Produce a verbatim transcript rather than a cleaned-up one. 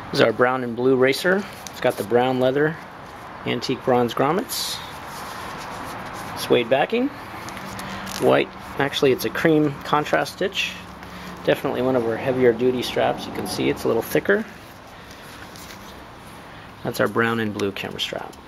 This is our brown and blue racer. It's got the brown leather antique bronze grommets, suede backing, white, actually it's a cream contrast stitch. Definitely one of our heavier duty straps. You can see it's a little thicker. That's our brown and blue camera strap.